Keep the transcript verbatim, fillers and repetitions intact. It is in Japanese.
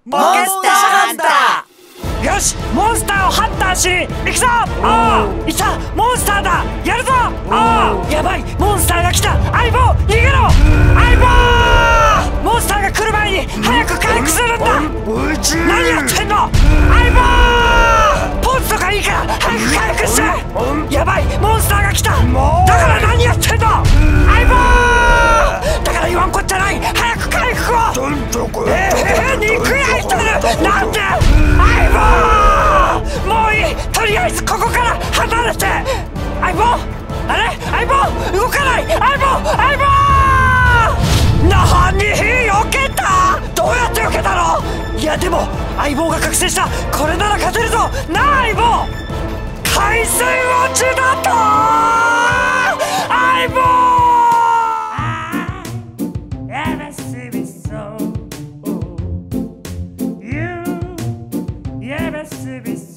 モンスターハンター。よし、モンスターをハンターしに行くぞ。ああ、いた、モンスターだ。やるぞ。ああ、やばい、モンスターが来た。相棒、逃げろ。相棒、モンスターが来る前に早く回復するんだ。何やってんの相棒。ポーズとかいいから早く回復して。やばい、モンスターが来た。だから何やってんの相棒。だから言わんこっちゃない。早く回復を。ええー、肉焼いてる。なんで相棒。もういい、とりあえずここから離れて。相棒、あれ相棒動かない。相棒、相棒。なに避けた。どうやって避けたの。いやでも相棒が覚醒した。これなら勝てるぞ。なあ相棒、海水落ちだと相棒。You, yeah, baby, so